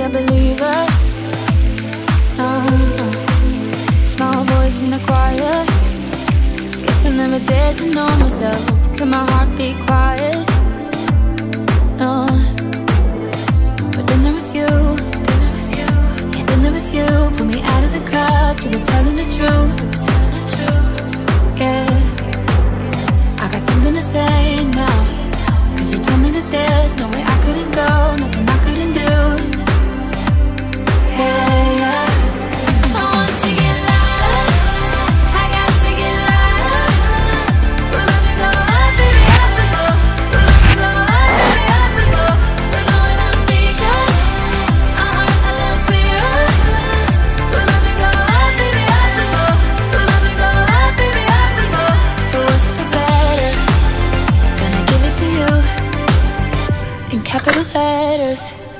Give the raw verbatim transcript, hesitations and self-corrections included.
a believer. No, no. Small voice in the choir. Guess I never dared to know myself. Can my heart be quiet? No. But then there was you. Then there was you. Yeah, then there was you. Pull me out of the crowd. You were telling the truth. You were telling the truth. Yeah. I got something to say now. Cause you told me that there's no way I couldn't go, nothing I couldn't do. Hey, yeah. I want to get louder, I got to get louder. We're about to go up, baby, up we go. We're about to go up, baby, up we go. We're blowing out speakers, uh-huh, a little clearer. We're about to go up, baby, up we go. We're about to go up, baby, up we go. For worse or for better, gonna give it to you in capital letters.